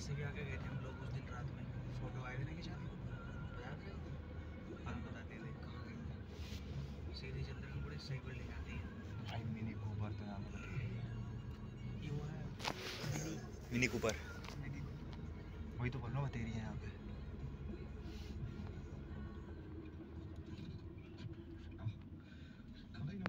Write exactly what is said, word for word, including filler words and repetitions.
से भी आगे गए थे हम लोग उस दिन रात में, फोटो आए थे ना खिंचाने, याद है? हम बताते थे कहाँ गए, सीधे चलते हैं बड़ी सही बिल्डिंग आती है। भाई मिनी कूपर तो यहाँ पे तो ठीक ही है। ये वो है मिनी मिनी कूपर